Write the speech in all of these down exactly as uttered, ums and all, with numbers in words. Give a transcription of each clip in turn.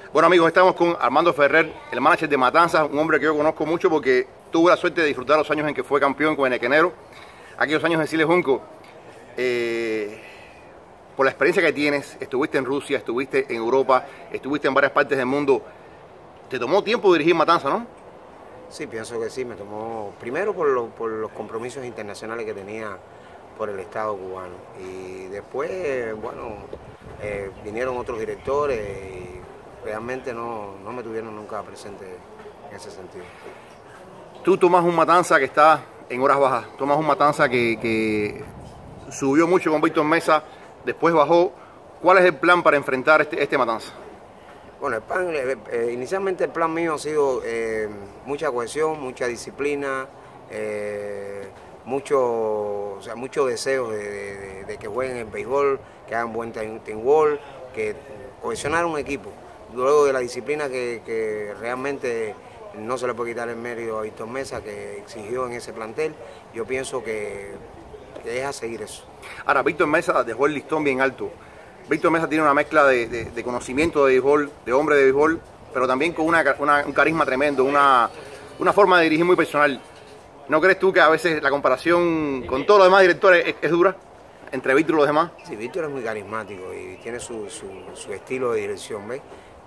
Bueno amigos, estamos con Armando Ferrer, el manager de Matanzas, un hombre que yo conozco mucho porque tuve la suerte de disfrutar los años en que fue campeón con Enequenero, aquellos años de Siles Junco. Eh, por la experiencia que tienes, estuviste en Rusia, estuviste en Europa, estuviste en varias partes del mundo, te tomó tiempo dirigir Matanzas, ¿no? Sí, pienso que sí, me tomó primero por, lo, por los compromisos internacionales que tenía por el Estado cubano y después, bueno, eh, vinieron otros directores y realmente no, no me tuvieron nunca presente en ese sentido. Tú tomas un Matanza que está en horas bajas, tomas un Matanza que, que subió mucho con Víctor Mesa, después bajó. ¿Cuál es el plan para enfrentar este, este Matanza? Bueno, el plan, eh, eh, inicialmente el plan mío ha sido eh, mucha cohesión, mucha disciplina, eh, mucho, o sea, mucho deseo de, de, de que jueguen el béisbol, que hagan buen team ball, que cohesionar un equipo. Luego de la disciplina que, que realmente no se le puede quitar el mérito a Víctor Mesa, que exigió en ese plantel, yo pienso que, que es a seguir eso. Ahora, Víctor Mesa dejó el listón bien alto. Víctor Mesa tiene una mezcla de, de, de conocimiento de béisbol, de hombre de béisbol, pero también con una, una, un carisma tremendo, una, una forma de dirigir muy personal. ¿No crees tú que a veces la comparación con todos los demás directores es, es dura entre Víctor y los demás? Sí, Víctor es muy carismático y tiene su, su, su estilo de dirección, ¿ves?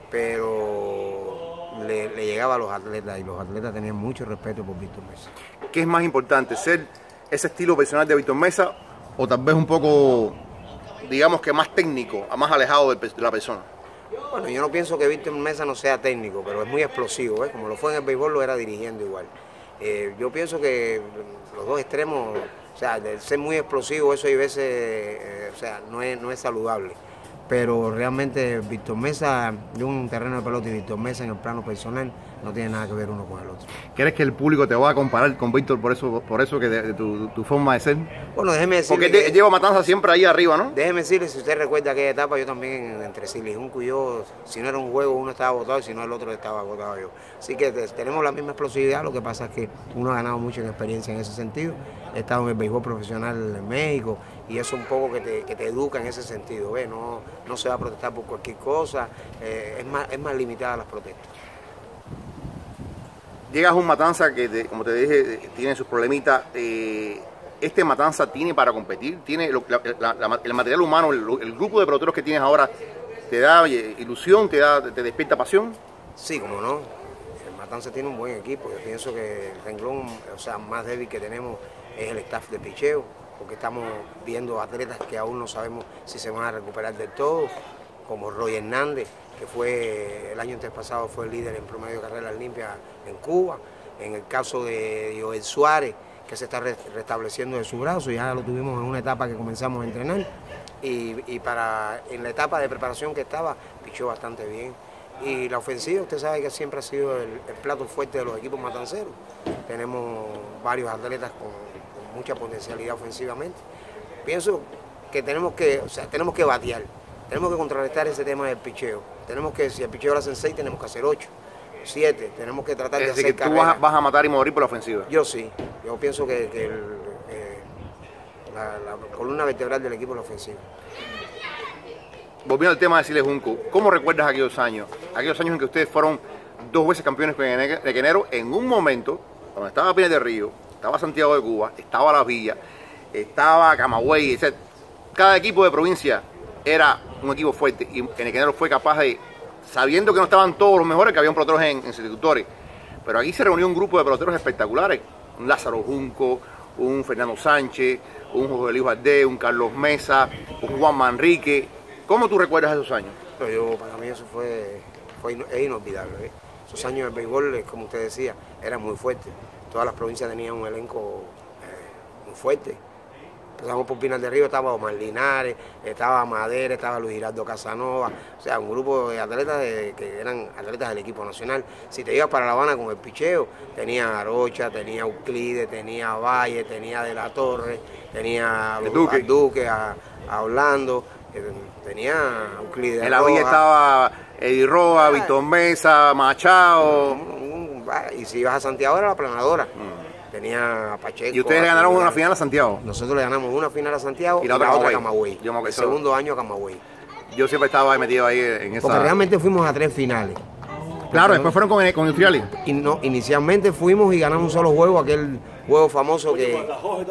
Pero le, le llegaba a los atletas y los atletas tenían mucho respeto por Víctor Mesa. ¿Qué es más importante, ser ese estilo personal de Víctor Mesa o tal vez un poco, digamos que más técnico, más alejado de la persona? Bueno, yo no pienso que Víctor Mesa no sea técnico, pero es muy explosivo, ¿eh? Como lo fue en el béisbol, lo era dirigiendo igual. Eh, yo pienso que los dos extremos, o sea, de ser muy explosivo, eso hay veces, eh, o sea, no es, no es saludable. Pero realmente Víctor Mesa, yo en un terreno de pelota y Víctor Mesa en el plano personal no tiene nada que ver uno con el otro. ¿Crees que el público te va a comparar con Víctor por eso, por eso que de, de tu, tu forma de ser? Bueno, déjeme decirle porque te, que, lleva Matanza siempre ahí arriba, ¿no? Déjeme decirle, si usted recuerda aquella etapa, yo también entre Siles Junco y yo, si no era un juego uno estaba votado y si no el otro estaba votado yo. Así que tenemos la misma explosividad, lo que pasa es que uno ha ganado mucho en experiencia en ese sentido. He estado en el béisbol profesional en México y eso un poco que te, que te educa en ese sentido, ¿ves? No, no se va a protestar por cualquier cosa, eh, es, más, es más limitada las protestas. Llegas a un Matanza que, te, como te dije, tiene sus problemitas. Eh, este Matanza tiene para competir, tiene lo, la, la, la, el material humano, el, el grupo de peloteros que tienes ahora, ¿te da ilusión, te, da, te despierta pasión? Sí, como no. El Matanza tiene un buen equipo. Yo pienso que el renglón, o sea, más débil que tenemos es el staff de picheo, porque estamos viendo atletas que aún no sabemos si se van a recuperar del todo, como Roy Hernández, que fue el año antes pasado fue el líder en promedio de carreras limpias en Cuba. En el caso de Joel Suárez, que se está restableciendo de su brazo, ya lo tuvimos en una etapa que comenzamos a entrenar. Y, y para, en la etapa de preparación que estaba, pichó bastante bien. Y la ofensiva, usted sabe que siempre ha sido el, el plato fuerte de los equipos matanceros. Tenemos varios atletas con, con mucha potencialidad ofensivamente. Pienso que tenemos que, o sea, tenemos que batear. Tenemos que contrarrestar ese tema del picheo. Tenemos que, si el picheo lo hacen seis, tenemos que hacer ocho, siete. Tenemos que tratar es de decir, hacer que tú vas, vas a matar y morir por la ofensiva. Yo sí. Yo pienso que, que el, eh, la, la columna vertebral del equipo es la ofensiva. Volviendo al tema de Siles Junco, ¿cómo recuerdas aquellos años? Aquellos años en que ustedes fueron dos veces campeones con Enequenero en un momento donde estaba Pinar del Río, estaba Santiago de Cuba, estaba La Villa, estaba Camagüey, etcétera. Cada equipo de provincia era un equipo fuerte y Enequenero fue capaz de, sabiendo que no estaban todos los mejores, que habían peloteros en, en sustitutores, pero aquí se reunió un grupo de peloteros espectaculares, un Lázaro Junco, un Fernando Sánchez, un José Luis Valdés, un Carlos Mesa, un Juan Manrique. ¿Cómo tú recuerdas esos años? No, yo, para mí eso fue, fue es inolvidable. ¿eh? Esos años del béisbol, como usted decía, eran muy fuertes. Todas las provincias tenían un elenco eh, muy fuerte. Empezamos por Pinar del Río, estaba Omar Linares, estaba Madera, estaba Luis Giraldo Casanova, o sea, un grupo de atletas de, que eran atletas del equipo nacional. Si te ibas para La Habana con el picheo, tenía a Arocha, tenía a Euclides, tenía a Valle, tenía a De la Torre, tenía a Duque, a, Duque, a, a Orlando, tenía a Euclides. En La Villa estaba Eddie Roa, ah, Víctor Mesa, Machado. Un, un, y si ibas a Santiago era la planadora. Mm. Tenía a Pacheco. ¿Y ustedes le ganaron una final a Santiago? Nosotros le ganamos una final a Santiago y la, y la otra otra a Camagüey. El segundo año a Camagüey. yo siempre estaba metido ahí en esa... Porque realmente fuimos a tres finales. Claro, después fueron con, con Industriales. Y no, inicialmente fuimos y ganamos un solo juego, aquel juego famoso que...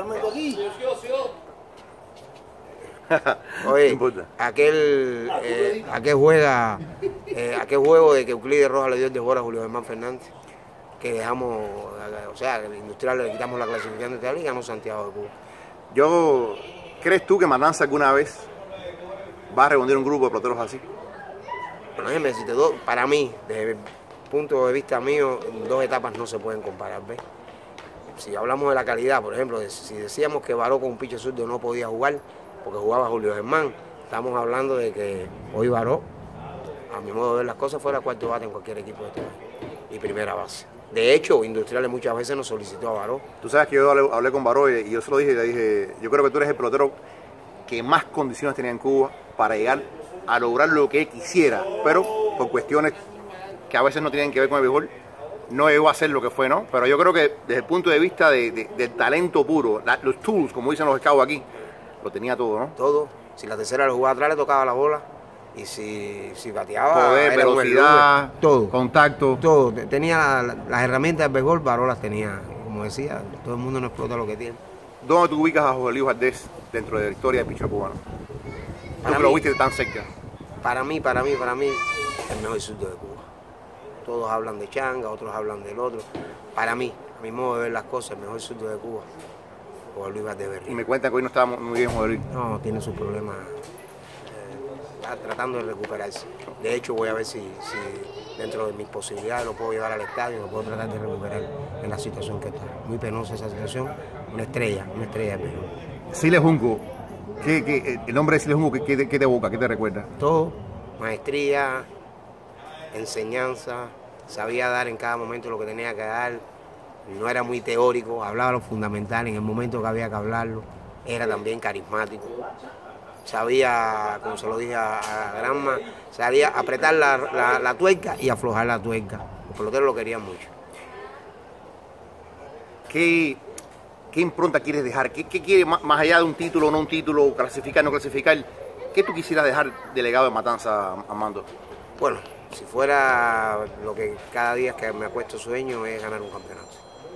Oye, aquel, eh, aquel, juega, eh, aquel juego de que Euclides Rojas le dio el desborde a Julio Germán Fernández, que dejamos, o sea, el Industrial le quitamos la clasificación de esta liga y ganó Santiago de Cuba. Yo, ¿crees tú que Matanza alguna vez va a reunir un grupo de peloteros así? Bueno, déjeme decirte, dos, para mí, desde el punto de vista mío, dos etapas no se pueden comparar, ¿ves? Si hablamos de la calidad, por ejemplo, si decíamos que Baró con un piche zurdo no podía jugar, porque jugaba Julio Germán, estamos hablando de que hoy Baró, a mi modo de ver las cosas, fuera cuarto bate en cualquier equipo de este país y primera base. De hecho, Industriales muchas veces nos solicitó a Baró. Tú sabes que yo hablé, hablé con Baró y yo se lo dije, le dije, yo creo que tú eres el pelotero que más condiciones tenía en Cuba para llegar a lograr lo que él quisiera, pero por cuestiones que a veces no tienen que ver con el béisbol, no llegó a ser lo que fue, ¿no? Pero yo creo que desde el punto de vista de, de, del talento puro, la, los tools, como dicen los scouts aquí, lo tenía todo, ¿no? Todo. Si la tercera lo jugaba atrás, le tocaba la bola. Y si, si bateaba, poder, era velocidad, todo, contacto. Todo. Tenía la, la, las herramientas del béisbol, Baró las tenía. Como decía, todo el mundo no explota lo que tiene. ¿Dónde tú ubicas a José Luis Valdés dentro de la historia del pitcher cubano? ¿Tú que lo viste tan cerca? Para mí, para mí, para mí, el mejor zurdo de Cuba. Todos hablan de Changa, otros hablan del otro. Para mí, a mi modo de ver las cosas, el mejor zurdo de Cuba, José Luis Valdés Berrío. Y me cuentan que hoy no estaba muy bien José Luis. No, tiene sus problemas. Está tratando de recuperarse. De hecho, voy a ver si, si dentro de mis posibilidades lo puedo llevar al estadio, lo puedo tratar de recuperar en la situación que está. Muy penosa esa situación. Una estrella, una estrella de Perú. Siles Junco, ¿qué, qué, el nombre de Siles Junco, ¿qué, qué, qué te evoca? ¿Qué te recuerda? Todo. Maestría, enseñanza, sabía dar en cada momento lo que tenía que dar. No era muy teórico, hablaba lo fundamental en el momento que había que hablarlo. Era también carismático. Sabía, como se lo dije a, a Granma, sabía apretar la, la, la tuerca y aflojar la tuerca. Los peloteros lo querían mucho. ¿Qué, qué impronta quieres dejar? ¿Qué, qué quieres, más, más allá de un título o no un título, clasificar o no clasificar? ¿Qué tú quisieras dejar de legado de Matanza, Armando? Bueno, si fuera lo que cada día que me acuesto sueño es ganar un campeonato.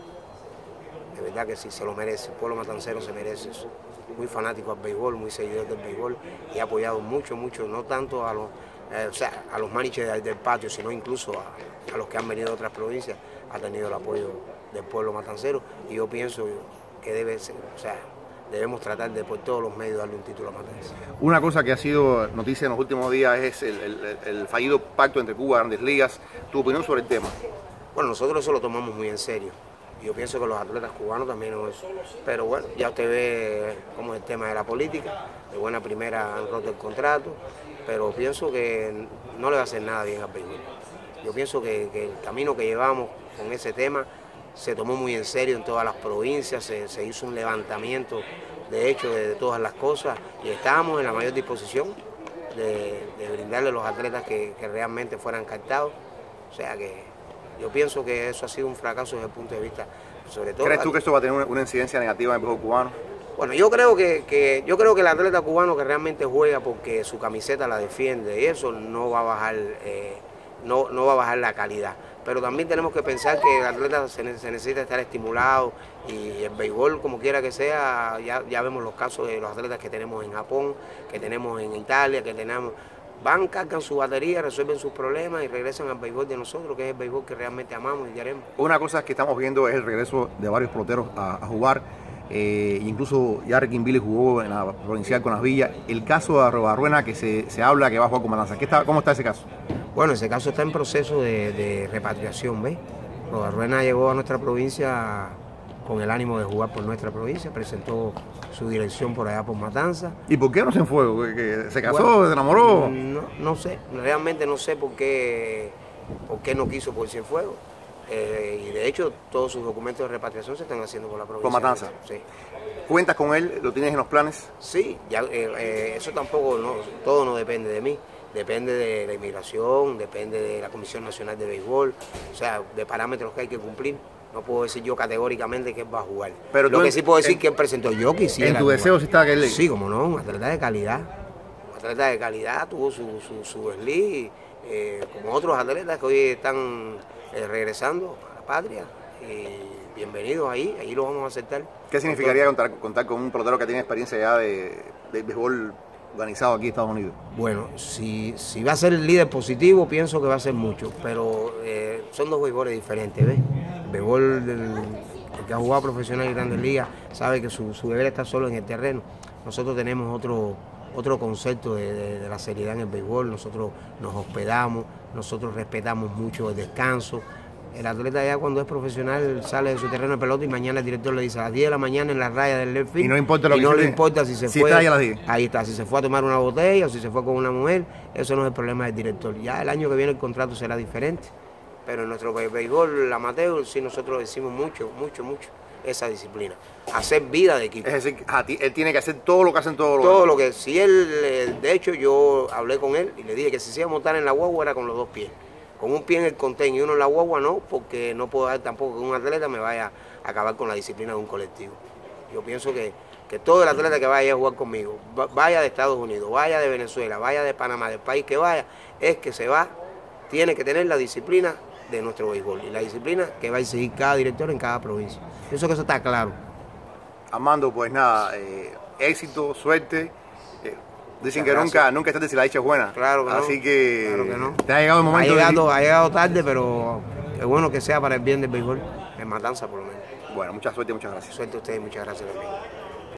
De verdad que sí, se lo merece. El pueblo matancero se merece eso. Muy fanático al béisbol, muy seguidor del béisbol y ha apoyado mucho, mucho, no tanto a los, eh, o sea, a los managers del, del patio, sino incluso a, a los que han venido de otras provincias, ha tenido el apoyo del pueblo matancero y yo pienso que debe ser, o sea, debemos tratar de por todos los medios darle un título a Matanza. Una cosa que ha sido noticia en los últimos días es el, el, el fallido pacto entre Cuba y Grandes Ligas. ¿Tu opinión sobre el tema? Bueno, nosotros eso lo tomamos muy en serio. Yo pienso que los atletas cubanos también no es. Pero bueno, ya usted ve cómo es el tema de la política. De buena primera han roto el contrato, pero pienso que no le va a hacer nada bien al béisbol. Yo pienso que, que el camino que llevamos con ese tema se tomó muy en serio en todas las provincias, se, se hizo un levantamiento de hecho de, de todas las cosas y estábamos en la mayor disposición de, de brindarle a los atletas que, que realmente fueran captados. O sea que yo pienso que eso ha sido un fracaso desde el punto de vista, sobre todo... ¿Crees tú que esto va a tener una, una incidencia negativa en el béisbol cubano? Bueno, yo creo que, que yo creo que el atleta cubano que realmente juega porque su camiseta la defiende y eso no va a bajar, eh, no, no va a bajar la calidad. Pero también tenemos que pensar que el atleta se, se necesita estar estimulado y el béisbol, como quiera que sea, ya, ya vemos los casos de los atletas que tenemos en Japón, que tenemos en Italia, que tenemos... Van, cargan su batería, resuelven sus problemas y regresan al béisbol de nosotros, que es el béisbol que realmente amamos y queremos. Una cosa que estamos viendo es el regreso de varios peloteros a, a jugar. Eh, incluso ya Ricky Billy jugó en la provincial con las Villas. El caso de Arrobarruena, que se, se habla que va a jugar con Matanza. ¿Qué está, ¿Cómo está ese caso? Bueno, ese caso está en proceso de, de repatriación, ¿ves? Arrobarruena llegó a nuestra provincia con el ánimo de jugar por nuestra provincia, presentó su dirección por allá por Matanza. ¿Y por qué no se fue? ¿Se casó, bueno, se enamoró? No, no sé, realmente no sé por qué, por qué no quiso por Cienfuegos. Eh, y de hecho todos sus documentos de repatriación se están haciendo por la provincia. ¿Por Matanza? Sí. ¿Cuentas con él? ¿Lo tienes en los planes? Sí, ya, eh, eh, eso tampoco, no, todo no depende de mí. Depende de la inmigración, depende de la Comisión Nacional de Béisbol, o sea, de parámetros que hay que cumplir. No puedo decir yo categóricamente que él va a jugar. Pero lo que sí puedo decir en, que él presentó yo quisiera. ¿En tu deseo sí está que él? Sí, como no, un atleta de calidad. Un atleta de calidad, tuvo su, su, su desliz, eh, como otros atletas que hoy están eh, regresando a la patria. Y bienvenidos ahí, ahí lo vamos a aceptar. ¿Qué significaría contar, contar con un pelotero que tiene experiencia ya de, de béisbol organizado aquí en Estados Unidos? Bueno, si, si va a ser el líder positivo, pienso que va a ser mucho, pero eh, son dos béisboles diferentes, ¿ves? El béisbol del el que ha jugado profesional en Grandes Ligas sabe que su, su deber está solo en el terreno. Nosotros tenemos otro, otro concepto de, de, de la seriedad en el béisbol, nosotros nos hospedamos, nosotros respetamos mucho el descanso. El atleta ya cuando es profesional sale de su terreno de pelota y mañana el director le dice a las diez de la mañana en la raya del left field. Y no importa lo y que no se le dé. importa si se Si fue. está ahí a las diez. Ahí está, si se fue a tomar una botella o si se fue con una mujer, eso no es el problema del director. Ya el año que viene el contrato será diferente. Pero en nuestro béisbol amateur sí nosotros decimos mucho, mucho, mucho esa disciplina. Hacer vida de equipo. Es decir, a ti, él tiene que hacer todo lo que hacen todos los Todo lo que, si él, de hecho yo hablé con él y le dije que si se iba a montar en la guagua era con los dos pies. Con un pie en el contén y uno en la guagua no, porque no puedo dar tampoco que un atleta me vaya a acabar con la disciplina de un colectivo. Yo pienso que, que todo el atleta que vaya a jugar conmigo, vaya de Estados Unidos, vaya de Venezuela, vaya de Panamá, del país que vaya, es que se va, tiene que tener la disciplina de nuestro béisbol y la disciplina que va a seguir cada director en cada provincia. Pienso que eso está claro. Armando, pues nada, eh, éxito, suerte. Eh, dicen Muchas que gracias. nunca, nunca estás de si la dicha es buena. Claro que no. Así que, Claro que no. te ha llegado el momento Ha llegado, de... ha llegado tarde, pero es bueno que sea para el bien del béisbol, en Matanza por lo menos. Bueno, mucha suerte y muchas gracias. Suerte a ustedes y muchas gracias también.